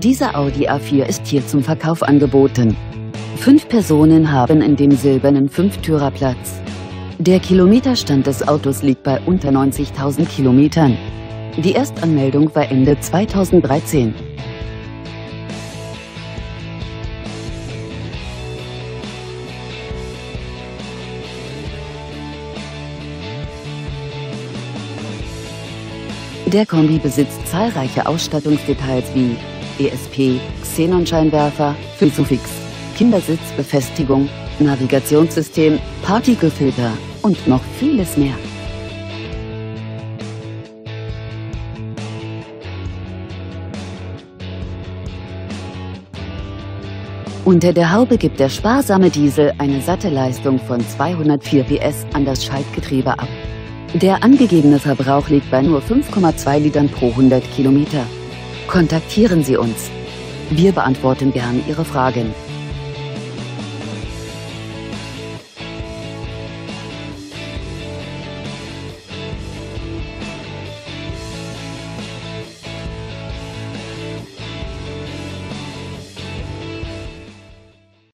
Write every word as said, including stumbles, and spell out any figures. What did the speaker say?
Dieser Audi A vier ist hier zum Verkauf angeboten. Fünf Personen haben in dem silbernen Fünftürer Platz. Der Kilometerstand des Autos liegt bei unter neunzigtausend Kilometern. Die Erstanmeldung war Ende zweitausenddreizehn. Der Kombi besitzt zahlreiche Ausstattungsdetails wie E S P, Xenonscheinwerfer, Isofix, Kindersitzbefestigung, Navigationssystem, Partikelfilter und noch vieles mehr. Unter der Haube gibt der sparsame Diesel eine satte Leistung von zweihundertvier P S an das Schaltgetriebe ab. Der angegebene Verbrauch liegt bei nur fünf Komma zwei Litern pro hundert Kilometer. Kontaktieren Sie uns. Wir beantworten gern Ihre Fragen.